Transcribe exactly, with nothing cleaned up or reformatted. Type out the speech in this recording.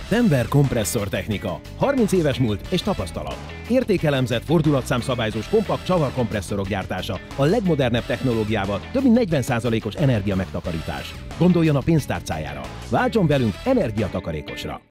Denver kompresszor technika. harminc éves múlt és tapasztalat. Értékelemzett fordulatszámszabályzós kompakt csavarkompresszorok gyártása a legmodernebb technológiával, több mint negyven százalékos energia megtakarítás. Gondoljon a pénztárcájára. Váltson velünk energiatakarékosra.